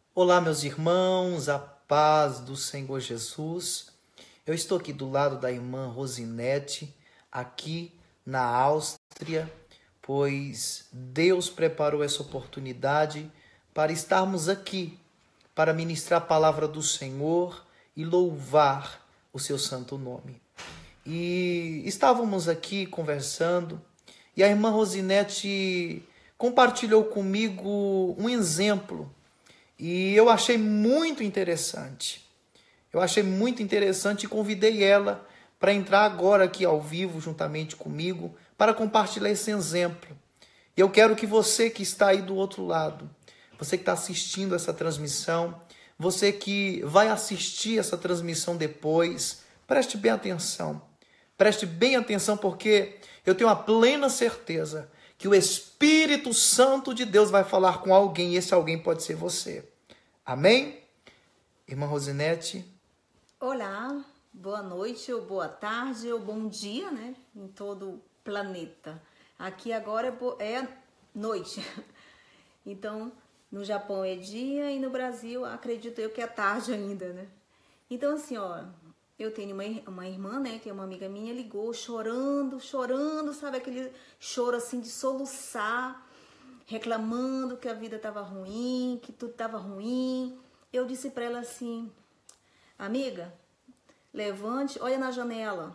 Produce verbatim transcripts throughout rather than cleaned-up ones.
Olá, meus irmãos, a paz do Senhor Jesus. Eu estou aqui do lado da irmã Rosinete, aqui na Áustria, pois Deus preparou essa oportunidade para estarmos aqui, para ministrar a palavra do Senhor e louvar o seu santo nome. E estávamos aqui conversando e a irmã Rosinete compartilhou comigo um exemplo. E eu achei muito interessante. Eu achei muito interessante e convidei ela para entrar agora aqui ao vivo juntamente comigo para compartilhar esse exemplo. E eu quero que você que está aí do outro lado, você que está assistindo essa transmissão, você que vai assistir essa transmissão depois, preste bem atenção. Preste bem atenção porque eu tenho a plena certeza que o Espírito Santo de Deus vai falar com alguém e esse alguém pode ser você. Amém? Irmã Rosinete. Olá, boa noite, ou boa tarde, ou bom dia, né? Em todo o planeta. Aqui agora é, bo... é noite. Então, no Japão é dia e no Brasil, acredito eu que é tarde ainda, né? Então, assim, ó, eu tenho uma, uma irmã, né? Que é uma amiga minha, ligou chorando, chorando, sabe? Aquele choro assim de soluçar, reclamando que a vida estava ruim, que tudo estava ruim. Eu disse para ela assim, amiga, levante, olha na janela.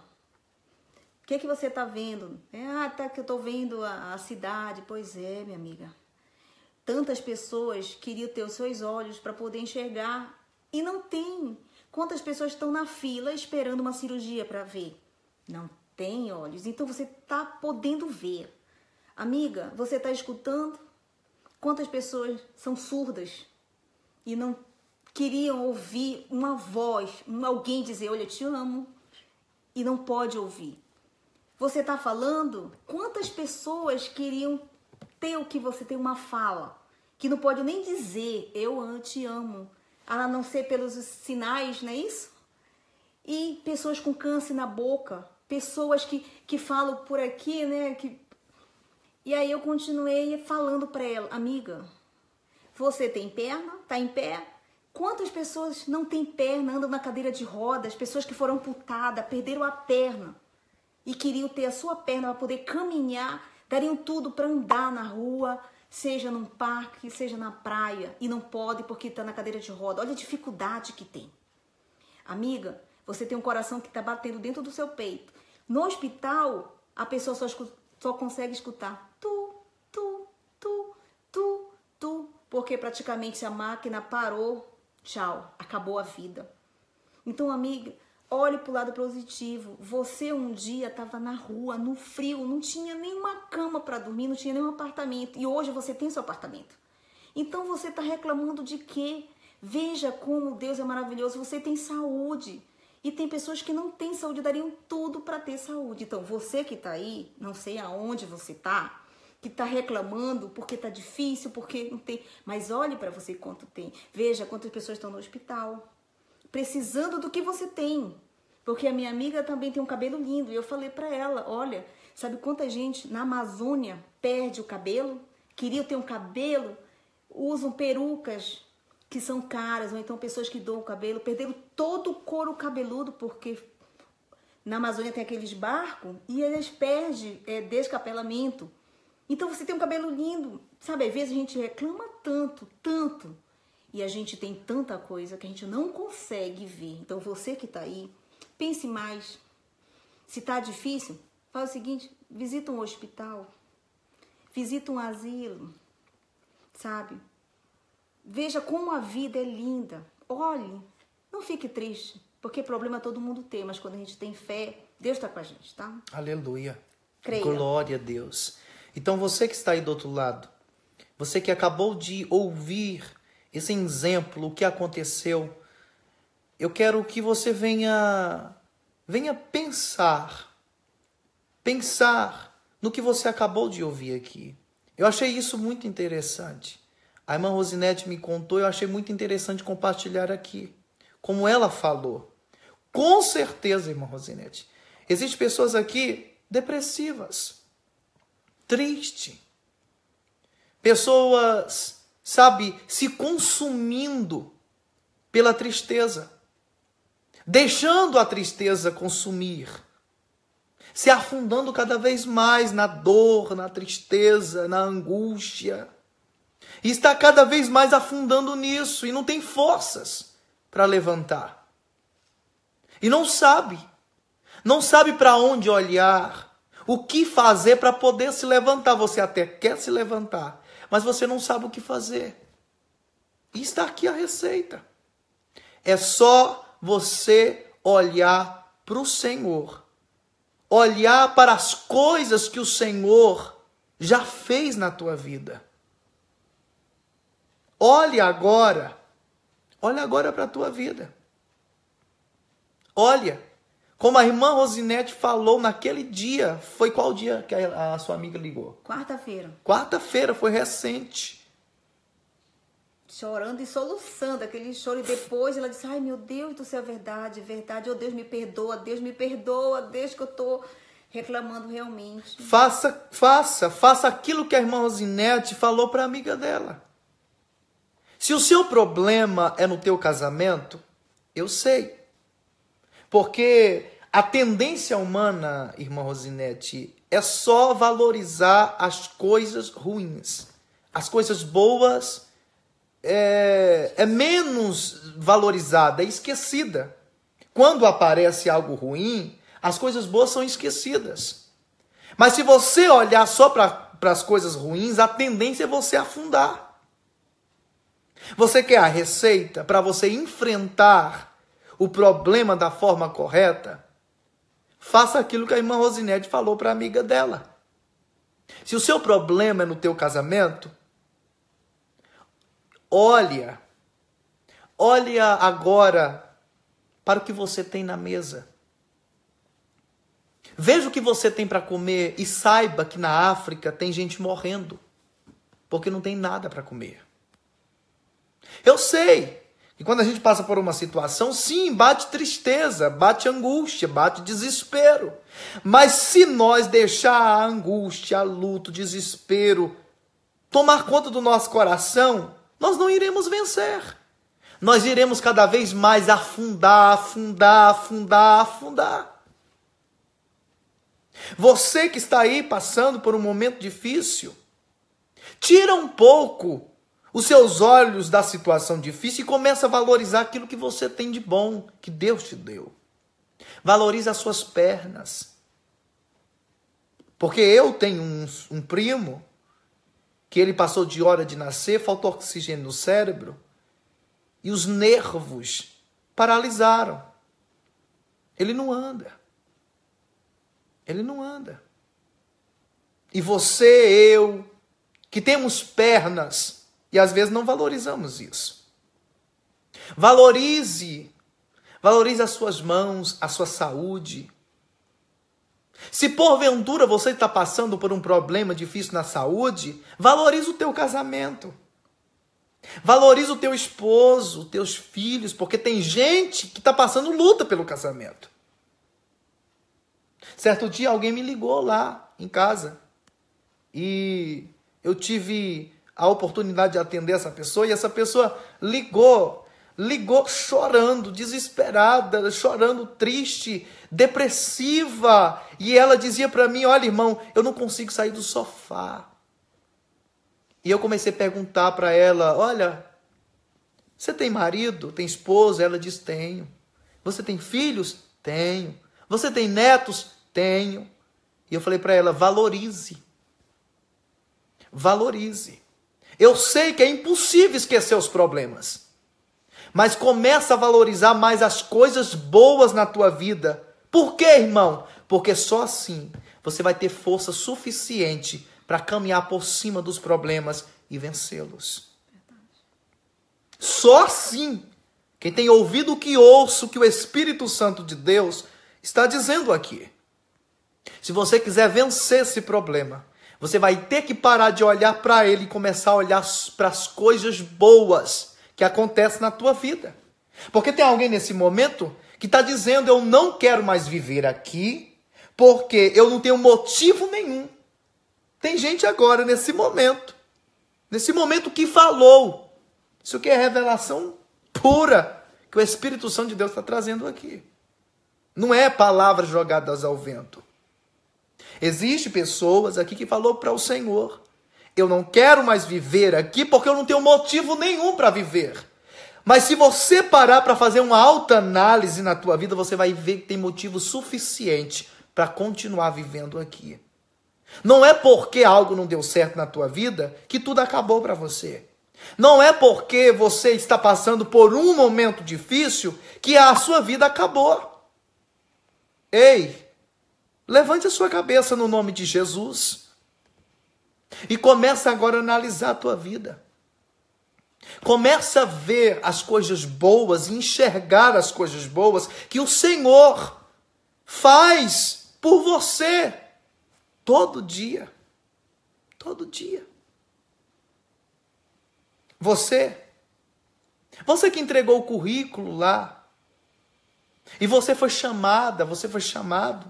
O que que você tá vendo? É, ah, tá que eu tô vendo a, a cidade. Pois é, minha amiga. Tantas pessoas queriam ter os seus olhos para poder enxergar e não tem. Quantas pessoas estão na fila esperando uma cirurgia para ver? Não tem olhos. Então você tá podendo ver. Amiga, você tá escutando? Quantas pessoas são surdas e não queriam ouvir uma voz, alguém dizer, olha, eu te amo, e não pode ouvir. Você está falando? Quantas pessoas queriam ter o que você tem, uma fala, que não pode nem dizer, eu te amo, a não ser pelos sinais, não é isso? E pessoas com câncer na boca, pessoas que, que falam por aqui, né, que... E aí eu continuei falando para ela, amiga, você tem perna? Tá em pé? Quantas pessoas não têm perna, andam na cadeira de rodas, pessoas que foram amputadas, perderam a perna e queriam ter a sua perna para poder caminhar, dariam tudo para andar na rua, seja num parque, seja na praia, e não pode porque está na cadeira de roda. Olha a dificuldade que tem. Amiga, você tem um coração que está batendo dentro do seu peito. No hospital, a pessoa só escuta, só consegue escutar tu, tu, tu, tu, tu, porque praticamente a máquina parou, tchau, acabou a vida. Então, amiga, olhe para o lado positivo. Você um dia estava na rua, no frio, não tinha nenhuma cama para dormir, não tinha nenhum apartamento, e hoje você tem seu apartamento. Então, você está reclamando de quê? Veja como Deus é maravilhoso, você tem saúde. E tem pessoas que não têm saúde, dariam tudo para ter saúde. Então, você que está aí, não sei aonde você está, que está reclamando porque está difícil, porque não tem... Mas olhe para você quanto tem. Veja quantas pessoas estão no hospital, precisando do que você tem. Porque a minha amiga também tem um cabelo lindo. E eu falei para ela, olha, sabe quanta gente na Amazônia perde o cabelo? Queria ter um cabelo, usam perucas que são caras, ou então pessoas que doam o cabelo, perderam todo o couro cabeludo, porque na Amazônia tem aqueles barcos e eles perdem é, descapelamento. Então você tem um cabelo lindo, sabe? Às vezes a gente reclama tanto, tanto, e a gente tem tanta coisa que a gente não consegue ver. Então você que tá aí, pense mais. Se tá difícil, faz o seguinte, visita um hospital, visita um asilo, sabe? Veja como a vida é linda. Olhe, não fique triste, porque problema todo mundo tem, mas quando a gente tem fé, Deus está com a gente, tá? Aleluia. Creia. Glória a Deus. Então você que está aí do outro lado, você que acabou de ouvir esse exemplo, o que aconteceu, eu quero que você venha, venha pensar, pensar no que você acabou de ouvir aqui. Eu achei isso muito interessante. A irmã Rosinete me contou, eu achei muito interessante compartilhar aqui, como ela falou. Com certeza, irmã Rosinete, existem pessoas aqui depressivas, tristes, pessoas sabe, se consumindo pela tristeza, deixando a tristeza consumir, se afundando cada vez mais na dor, na tristeza, na angústia, e está cada vez mais afundando nisso, e não tem forças para levantar. E não sabe, não sabe para onde olhar, o que fazer para poder se levantar. Você até quer se levantar, mas você não sabe o que fazer. E está aqui a receita. É só você olhar para o Senhor. Olhar para as coisas que o Senhor já fez na tua vida. Olhe agora. Olha agora para a tua vida. Olha, como a irmã Rosinete falou naquele dia. Foi qual dia que a, a sua amiga ligou? Quarta-feira. Quarta-feira, foi recente. Chorando e soluçando, aquele choro. E depois ela disse, ai meu Deus do céu, é verdade, é verdade. Oh Deus, me perdoa, Deus me perdoa, Deus, que eu estou reclamando realmente. Faça, faça, faça aquilo que a irmã Rosinete falou para a amiga dela. Se o seu problema é no teu casamento, eu sei. Porque a tendência humana, irmã Rosinete, é só valorizar as coisas ruins. As coisas boas é, é menos valorizada, é esquecida. Quando aparece algo ruim, as coisas boas são esquecidas. Mas se você olhar só para as coisas ruins, a tendência é você afundar. Você quer a receita para você enfrentar o problema da forma correta? Faça aquilo que a irmã Rosinete falou para a amiga dela. Se o seu problema é no teu casamento, olha, olha agora para o que você tem na mesa. Veja o que você tem para comer e saiba que na África tem gente morrendo porque não tem nada para comer. Eu sei que quando a gente passa por uma situação, sim, bate tristeza, bate angústia, bate desespero. Mas se nós deixar a angústia, a luto, o desespero tomar conta do nosso coração, nós não iremos vencer. Nós iremos cada vez mais afundar, afundar, afundar, afundar. Você que está aí passando por um momento difícil, tira um pouco os seus olhos da situação difícil e começa a valorizar aquilo que você tem de bom, que Deus te deu. Valorize as suas pernas. Porque eu tenho um, um primo que ele passou de hora de nascer, faltou oxigênio no cérebro e os nervos paralisaram. Ele não anda. Ele não anda. E você, eu, que temos pernas, e às vezes não valorizamos isso. Valorize. Valorize as suas mãos, a sua saúde. Se porventura você está passando por um problema difícil na saúde, valorize o teu casamento. Valorize o teu esposo, os teus filhos, porque tem gente que está passando luta pelo casamento. Certo dia alguém me ligou lá em casa e eu tive a oportunidade de atender essa pessoa, e essa pessoa ligou, ligou chorando, desesperada, chorando, triste, depressiva, e ela dizia para mim, olha irmão, eu não consigo sair do sofá. E eu comecei a perguntar para ela, olha, você tem marido, tem esposa? Ela diz, tenho. Você tem filhos? Tenho. Você tem netos? Tenho. E eu falei para ela, valorize. Valorize. Eu sei que é impossível esquecer os problemas, mas começa a valorizar mais as coisas boas na tua vida. Por quê, irmão? Porque só assim você vai ter força suficiente para caminhar por cima dos problemas e vencê-los. Só assim. Quem tem ouvido o que ouço, que o Espírito Santo de Deus está dizendo aqui. Se você quiser vencer esse problema, você vai ter que parar de olhar para ele e começar a olhar para as coisas boas que acontecem na tua vida. Porque tem alguém nesse momento que está dizendo, eu não quero mais viver aqui, porque eu não tenho motivo nenhum. Tem gente agora, nesse momento, Nesse momento que falou. Isso aqui é revelação pura que o Espírito Santo de Deus está trazendo aqui. Não é palavras jogadas ao vento. Existem pessoas aqui que falou para o Senhor: eu não quero mais viver aqui porque eu não tenho motivo nenhum para viver. Mas se você parar para fazer uma autoanálise na tua vida, você vai ver que tem motivo suficiente para continuar vivendo aqui. Não é porque algo não deu certo na tua vida que tudo acabou para você. Não é porque você está passando por um momento difícil que a sua vida acabou. Ei, levante a sua cabeça no nome de Jesus e comece agora a analisar a tua vida. Comece a ver as coisas boas e enxergar as coisas boas que o Senhor faz por você todo dia. Todo dia. Você, você que entregou o currículo lá, e você foi chamada, você foi chamado.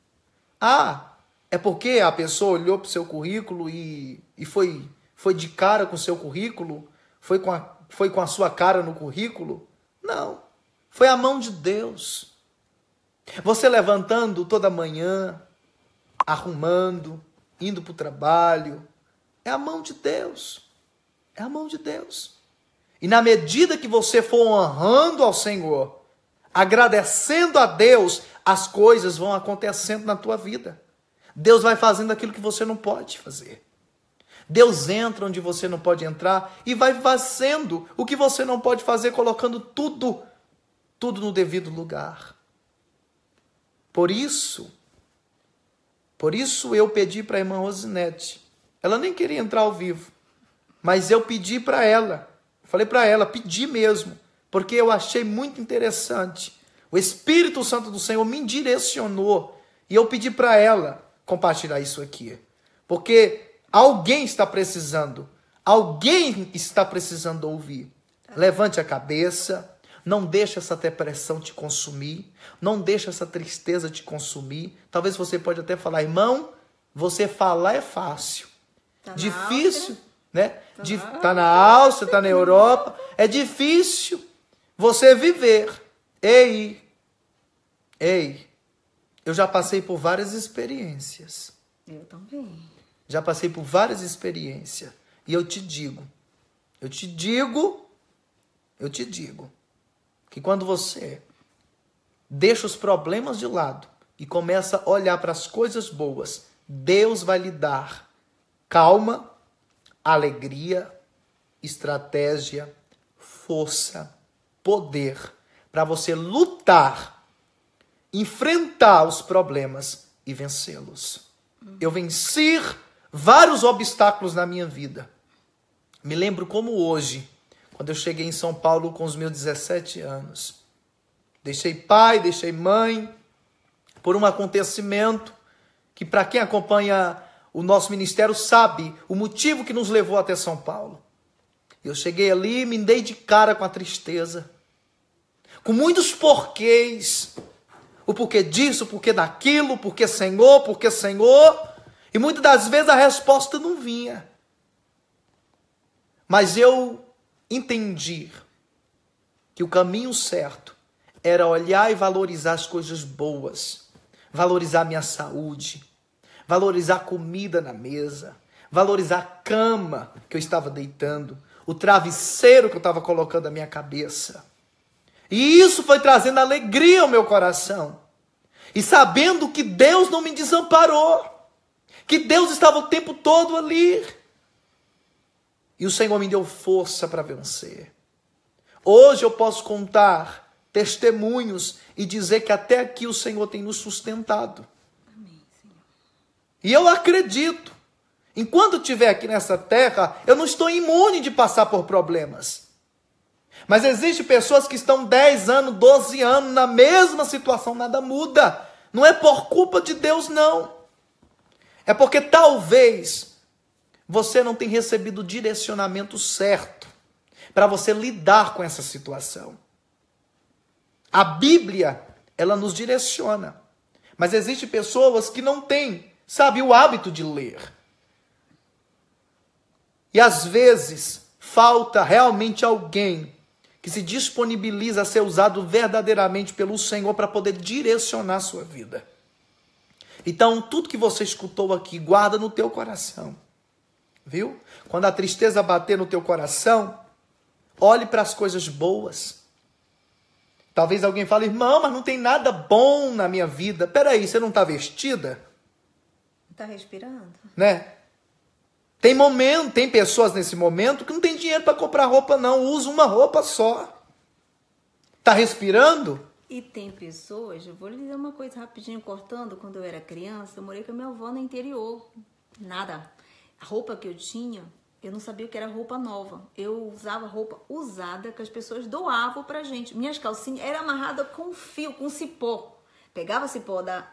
Ah, é porque a pessoa olhou para o seu currículo e, e foi, foi de cara com o seu currículo? Foi com, a, foi com a sua cara no currículo? Não, foi a mão de Deus. Você levantando toda manhã, arrumando, indo para o trabalho, é a mão de Deus. É a mão de Deus. E na medida que você for honrando ao Senhor, agradecendo a Deus, as coisas vão acontecendo na tua vida. Deus vai fazendo aquilo que você não pode fazer. Deus entra onde você não pode entrar e vai fazendo o que você não pode fazer, colocando tudo, tudo no devido lugar. Por isso, por isso eu pedi para a irmã Rosinete. Ela nem queria entrar ao vivo, mas eu pedi para ela. Falei para ela, pedi mesmo, porque eu achei muito interessante. O Espírito Santo do Senhor me direcionou e eu pedi para ela compartilhar isso aqui. Porque alguém está precisando, alguém está precisando ouvir. Levante a cabeça, não deixe essa depressão te consumir, não deixe essa tristeza te consumir. Talvez você pode até falar, irmão, você falar é fácil. Tá difícil, né? Tá, De, tá na Áustria, tá na Europa. É difícil você viver. Ei, ei, eu já passei por várias experiências. Eu também. Já passei por várias experiências. E eu te digo, eu te digo, eu te digo, que quando você deixa os problemas de lado e começa a olhar para as coisas boas, Deus vai lhe dar calma, alegria, estratégia, força, poder para você lutar, enfrentar os problemas e vencê-los. Eu venci vários obstáculos na minha vida. Me lembro como hoje, quando eu cheguei em São Paulo com os meus dezessete anos. Deixei pai, deixei mãe, por um acontecimento que, para quem acompanha o nosso ministério, sabe o motivo que nos levou até São Paulo. Eu cheguei ali e me dei de cara com a tristeza, com muitos porquês. O porquê disso, o porquê daquilo, o porquê Senhor, porquê Senhor. E muitas das vezes a resposta não vinha. Mas eu entendi que o caminho certo era olhar e valorizar as coisas boas, valorizar a minha saúde, valorizar a comida na mesa, valorizar a cama que eu estava deitando, o travesseiro que eu estava colocando na minha cabeça. E isso foi trazendo alegria ao meu coração. E sabendo que Deus não me desamparou, que Deus estava o tempo todo ali. E o Senhor me deu força para vencer. Hoje eu posso contar testemunhos e dizer que até aqui o Senhor tem nos sustentado. Amém, Senhor. E eu acredito, enquanto eu estiver aqui nessa terra, eu não estou imune de passar por problemas. Mas existem pessoas que estão dez anos, doze anos na mesma situação, nada muda. Não é por culpa de Deus, não. É porque talvez você não tenha recebido o direcionamento certo para você lidar com essa situação. A Bíblia, ela nos direciona. Mas existem pessoas que não têm, sabe, o hábito de ler. E às vezes falta realmente alguém que se disponibiliza a ser usado verdadeiramente pelo Senhor para poder direcionar a sua vida. Então, tudo que você escutou aqui, guarda no teu coração. Viu? Quando a tristeza bater no teu coração, olhe para as coisas boas. Talvez alguém fale, irmão, mas não tem nada bom na minha vida. Peraí, você não está vestida? Está respirando? Né? Tem momento, tem pessoas nesse momento que não tem dinheiro para comprar roupa não, usa uma roupa só. Está respirando? E tem pessoas, eu vou lhe dizer uma coisa rapidinho, cortando, quando eu era criança, eu morei com a minha avó no interior. Nada. A roupa que eu tinha, eu não sabia o que era roupa nova. Eu usava roupa usada que as pessoas doavam pra gente. Minhas calcinhas eram amarradas com fio, com cipó. Pegava cipó da,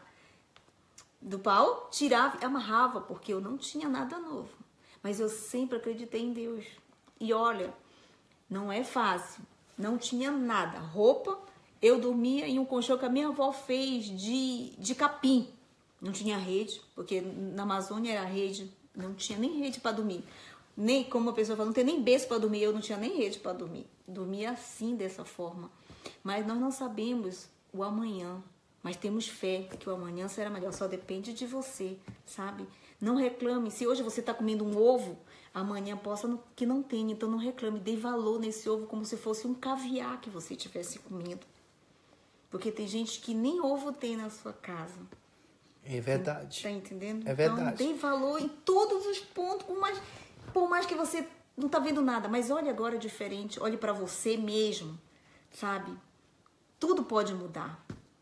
do pau, tirava e amarrava, porque eu não tinha nada novo. Mas eu sempre acreditei em Deus. E olha, não é fácil. Não tinha nada. Roupa, eu dormia em um colchão que a minha avó fez de, de capim. Não tinha rede, porque na Amazônia era rede. Não tinha nem rede para dormir. Nem, como a pessoa fala, não tem nem berço para dormir. Eu não tinha nem rede para dormir. Dormia assim, dessa forma. Mas nós não sabemos o amanhã. Mas temos fé que o amanhã será melhor. Só depende de você, sabe? Não reclame. Se hoje você está comendo um ovo, amanhã possa que não tenha. Então não reclame. Dê valor nesse ovo como se fosse um caviar que você estivesse comendo. Porque tem gente que nem ovo tem na sua casa. É verdade. Tá entendendo? É verdade. Então, dê valor em todos os pontos, por mais, por mais que você não tá vendo nada. Mas olhe agora diferente. Olhe para você mesmo, sabe? Tudo pode mudar.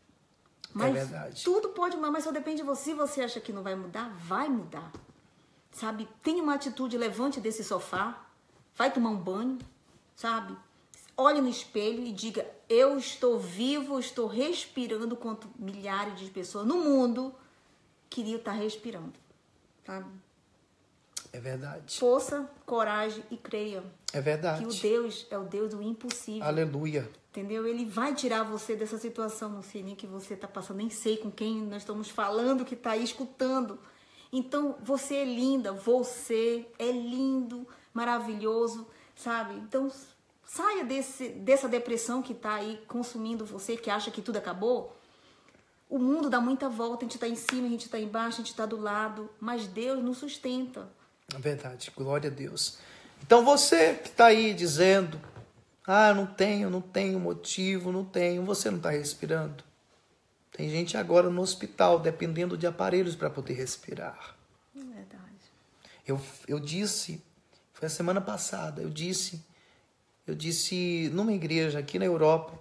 Mas é verdade. Tudo pode mudar, mas só depende de você. Se você acha que não vai mudar, vai mudar. Sabe? Tenha uma atitude, levante desse sofá, vai tomar um banho, sabe? Olhe no espelho e diga, eu estou vivo, estou respirando, enquanto milhares de pessoas no mundo queriam estar respirando, sabe? É verdade. Força, coragem e creia. É verdade. Que o Deus é o Deus do impossível. Aleluia. Entendeu? Ele vai tirar você dessa situação. Não sei nem que você está passando, nem sei com quem nós estamos falando, que está aí escutando. Então, você é linda, você é lindo, maravilhoso, sabe? Então, saia desse, dessa depressão que está aí consumindo você, que acha que tudo acabou. O mundo dá muita volta, a gente está em cima, a gente está embaixo, a gente está do lado, mas Deus nos sustenta. É verdade, glória a Deus. Então você que está aí dizendo, ah, não tenho, não tenho motivo, não tenho, você não está respirando. Tem gente agora no hospital dependendo de aparelhos para poder respirar. É verdade. Eu, eu disse, foi a semana passada, eu disse, eu disse numa igreja aqui na Europa,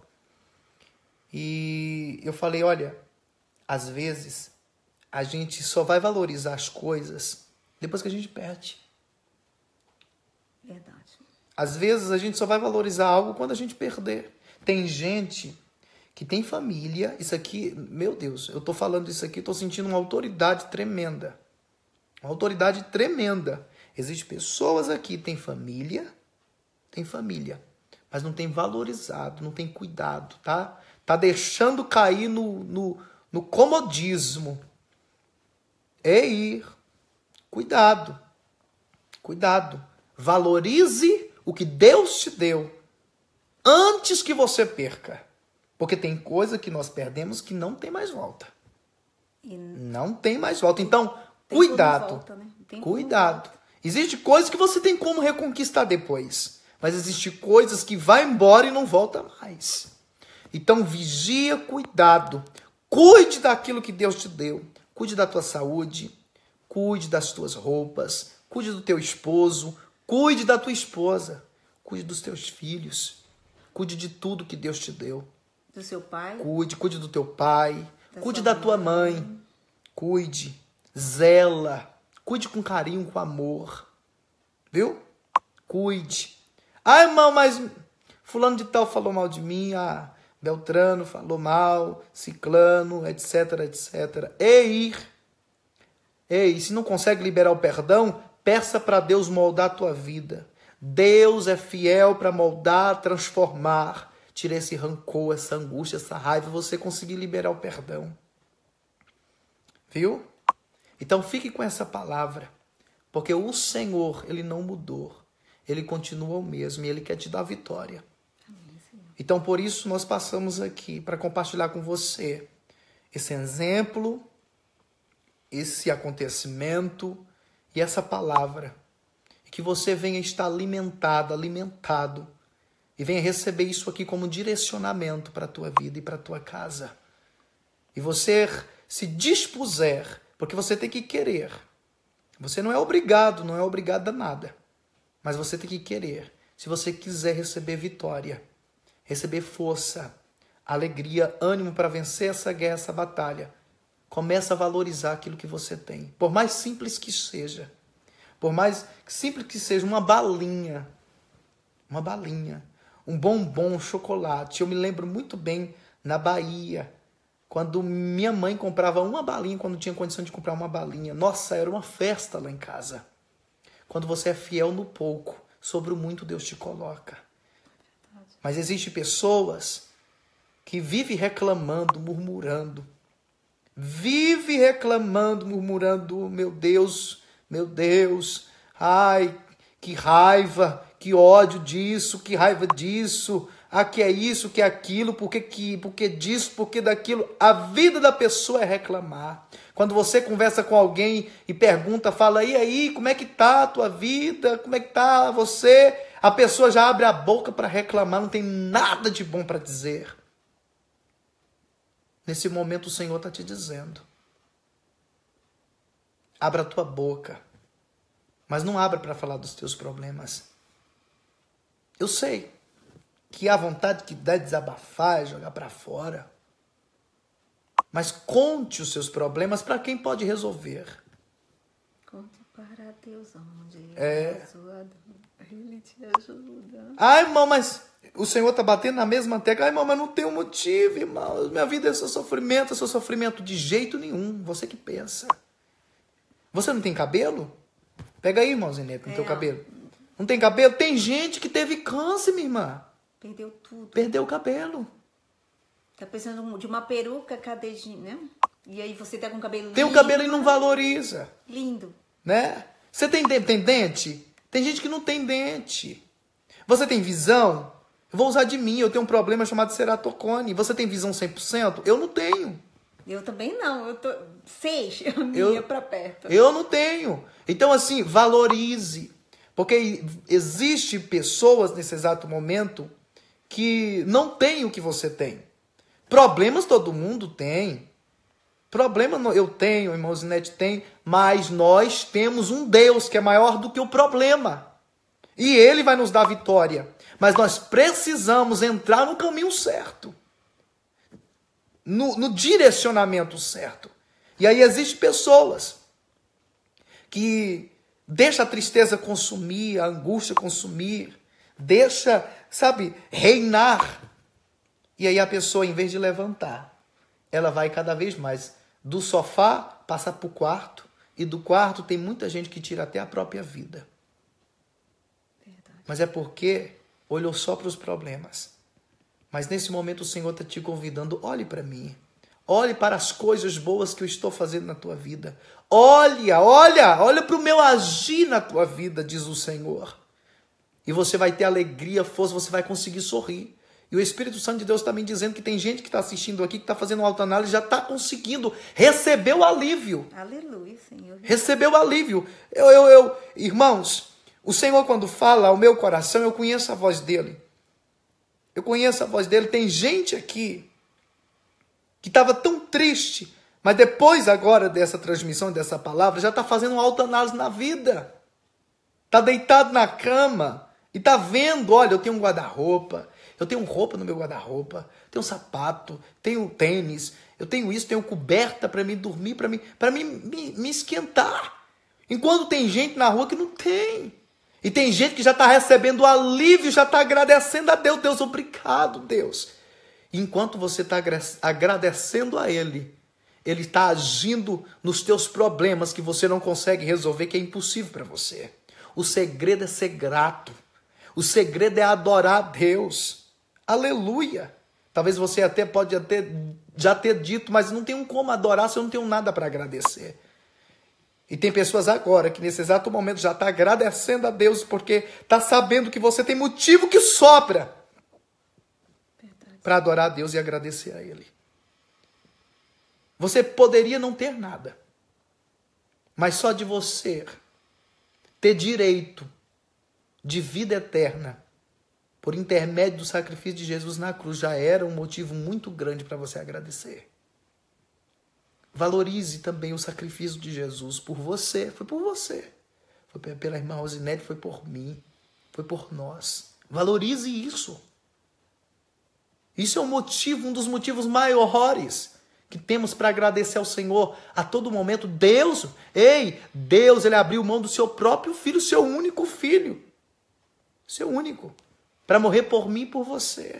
e eu falei, olha, às vezes a gente só vai valorizar as coisas depois que a gente perde. Verdade. Às vezes a gente só vai valorizar algo quando a gente perder. Tem gente que tem família, isso aqui, meu Deus, eu tô falando isso aqui, tô sentindo uma autoridade tremenda. Uma autoridade tremenda. Existem pessoas aqui, tem família, tem família, mas não tem valorizado, não tem cuidado, tá? Tá deixando cair no, no, no comodismo. Ei, cuidado, cuidado. Valorize o que Deus te deu antes que você perca. Porque tem coisa que nós perdemos que não tem mais volta. E não tem mais volta. Então, tem cuidado. como volta, né? Tem Cuidado. como volta. Existe coisa que você tem como reconquistar depois. Mas existe coisas que vai embora e não volta mais. Então, vigia, cuidado. Cuide daquilo que Deus te deu. Cuide da tua saúde. Cuide das tuas roupas. Cuide do teu esposo. Cuide da tua esposa. Cuide dos teus filhos. Cuide de tudo que Deus te deu. Do seu pai. Cuide, cuide do teu pai. Da Cuide sua da tua mãe. mãe. Cuide. Zela. Cuide com carinho, com amor. Viu? Cuide. Ah, irmão, mas fulano de tal falou mal de mim. Ah, Beltrano falou mal. Ciclano, etc, etcétera. Ei, ei, se não consegue liberar o perdão, peça para Deus moldar a tua vida. Deus é fiel para moldar, transformar. Tira esse rancor, essa angústia, essa raiva, você conseguir liberar o perdão. Viu? Então fique com essa palavra. Porque o Senhor, Ele não mudou. Ele continua o mesmo e Ele quer te dar vitória. Amém, Senhor. Então, por isso, nós passamos aqui para compartilhar com você esse exemplo, esse acontecimento e essa palavra. E que você venha estar alimentado, alimentado. E venha receber isso aqui como direcionamento para a tua vida e para a tua casa. E você se dispuser, porque você tem que querer. Você não é obrigado, não é obrigado a nada. Mas você tem que querer. Se você quiser receber vitória, receber força, alegria, ânimo para vencer essa guerra, essa batalha, começa a valorizar aquilo que você tem. Por mais simples que seja. Por mais simples que seja uma balinha. Uma balinha. Um bombom, um chocolate. Eu me lembro muito bem na Bahia, quando minha mãe comprava uma balinha, quando tinha condição de comprar uma balinha. Nossa, era uma festa lá em casa. Quando você é fiel no pouco, sobre o muito Deus te coloca. Mas existem pessoas que vivem reclamando, murmurando. Vive reclamando, murmurando, meu Deus, meu Deus, ai, que raiva, que ódio disso, que raiva disso, ah, que é isso, que é aquilo, por que, que, por que disso, por que daquilo. A vida da pessoa é reclamar. Quando você conversa com alguém e pergunta, fala, e aí, como é que tá a tua vida? Como é que tá você? A pessoa já abre a boca para reclamar, não tem nada de bom para dizer. Nesse momento o Senhor está te dizendo, abra a tua boca, mas não abra para falar dos teus problemas. Eu sei que a vontade que dá de desabafar é jogar para fora. Mas conte os seus problemas para quem pode resolver. Conte para Deus onde é a sua dor, Ele te ajuda. Ai, irmão, mas o Senhor está batendo na mesma tecla. Ai, irmão, mas não tem um motivo, irmão. Minha vida é só sofrimento, é só sofrimento. De jeito nenhum. Você que pensa. Você não tem cabelo? Pega aí, irmãozinho, no é. teu cabelo. Não tem cabelo? Tem gente que teve câncer, minha irmã. Perdeu tudo. Perdeu o cabelo. Tá pensando de uma peruca, cadê, né? E aí você tá com o cabelo Tem lindo. o cabelo e não valoriza. Lindo. Né? Você tem, tem dente? Tem gente que não tem dente. Você tem visão? Eu vou usar de mim. Eu tenho um problema chamado ceratocone. Você tem visão cem por cento? Eu não tenho. Eu também não. Eu tô seis. Eu eu, ia pra perto. Eu não tenho. Então, assim, valorize. Porque existe pessoas nesse exato momento que não têm o que você tem. Problemas todo mundo tem. Problema eu tenho, irmão Zinete tem, mas nós temos um Deus que é maior do que o problema. E Ele vai nos dar vitória. Mas nós precisamos entrar no caminho certo. No, no direcionamento certo. E aí existem pessoas que deixam a tristeza consumir, a angústia consumir, deixa, sabe, reinar. E aí a pessoa, em vez de levantar, ela vai cada vez mais do sofá, passa para o quarto, e do quarto tem muita gente que tira até a própria vida. Verdade. Mas é porque olhou só para os problemas. Mas nesse momento o Senhor está te convidando, olhe para mim. Olhe para as coisas boas que eu estou fazendo na tua vida. Olha, olha, olha para o meu agir na tua vida, diz o Senhor. E você vai ter alegria, força, você vai conseguir sorrir. E o Espírito Santo de Deus está me dizendo que tem gente que está assistindo aqui, que está fazendo uma autoanálise, já está conseguindo, recebeu alívio. Aleluia, Senhor. Recebeu alívio. Eu, eu, eu, irmãos, o Senhor quando fala ao meu coração, eu conheço a voz dele. Eu conheço a voz dele. Tem gente aqui que estava tão triste, mas depois agora dessa transmissão, dessa palavra, já está fazendo uma autoanálise na vida. Está deitado na cama e está vendo, olha, eu tenho um guarda-roupa, eu tenho roupa no meu guarda-roupa, tenho sapato, tenho tênis, eu tenho isso, tenho coberta para mim dormir, para mim, para mim me, me esquentar. Enquanto tem gente na rua que não tem. E tem gente que já está recebendo alívio, já está agradecendo a Deus. Deus, obrigado, Deus. E enquanto você está agradecendo a Ele, Ele está agindo nos teus problemas que você não consegue resolver, que é impossível para você. O segredo é ser grato. O segredo é adorar a Deus. Aleluia. Talvez você até pode até já ter dito, mas não tenho como adorar se eu não tenho nada para agradecer. E tem pessoas agora que nesse exato momento já está agradecendo a Deus porque está sabendo que você tem motivo que sobra para adorar a Deus e agradecer a Ele. Você poderia não ter nada, mas só de você ter direito de vida eterna por intermédio do sacrifício de Jesus na cruz já era um motivo muito grande para você agradecer. Valorize também o sacrifício de Jesus por você. Foi por você. Foi pela irmã Rosinete, foi por mim. Foi por nós. Valorize isso. Isso é um motivo, um dos motivos maiores que temos para agradecer ao Senhor a todo momento. Deus, ei, Deus, Ele abriu mão do seu próprio filho, seu único filho. Seu único. Para morrer por mim e por você.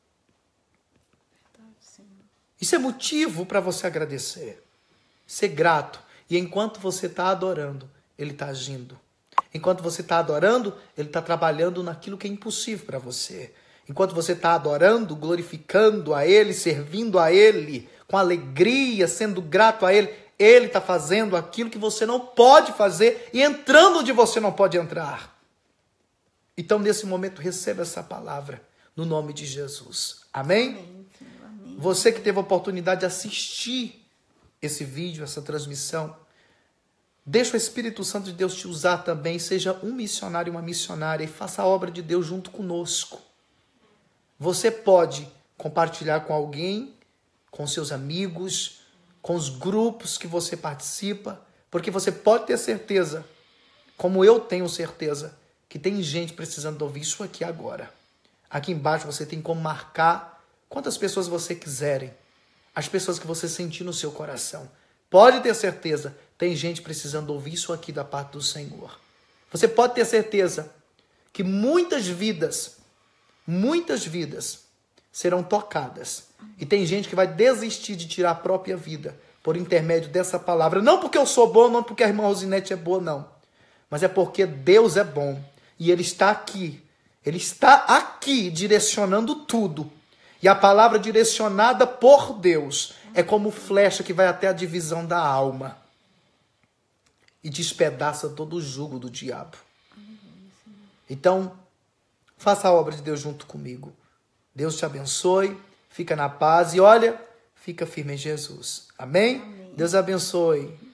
Isso é motivo para você agradecer. Ser grato. E enquanto você está adorando, Ele está agindo. Enquanto você está adorando, Ele está trabalhando naquilo que é impossível para você. Enquanto você está adorando, glorificando a Ele, servindo a Ele, com alegria, sendo grato a Ele, Ele está fazendo aquilo que você não pode fazer e entrando onde você não pode entrar. Então, nesse momento, receba essa palavra no nome de Jesus. Amém? Amém. Amém. Você que teve a oportunidade de assistir esse vídeo, essa transmissão, deixa o Espírito Santo de Deus te usar também. Seja um missionário e uma missionária e faça a obra de Deus junto conosco. Você pode compartilhar com alguém, com seus amigos, com os grupos que você participa, porque você pode ter certeza, como eu tenho certeza, que tem gente precisando ouvir isso aqui agora. Aqui embaixo você tem como marcar quantas pessoas você quiserem, as pessoas que você sentir no seu coração. Pode ter certeza, tem gente precisando ouvir isso aqui da parte do Senhor. Você pode ter certeza que muitas vidas, muitas vidas serão tocadas. E tem gente que vai desistir de tirar a própria vida por intermédio dessa palavra. Não porque eu sou bom, não porque a irmã Rosinete é boa, não. Mas é porque Deus é bom. E Ele está aqui. Ele está aqui direcionando tudo. E a palavra direcionada por Deus é como flecha que vai até a divisão da alma. E despedaça todo o jugo do diabo. Então, faça a obra de Deus junto comigo. Deus te abençoe. Fica na paz. E olha, fica firme em Jesus. Amém? Amém. Deus abençoe.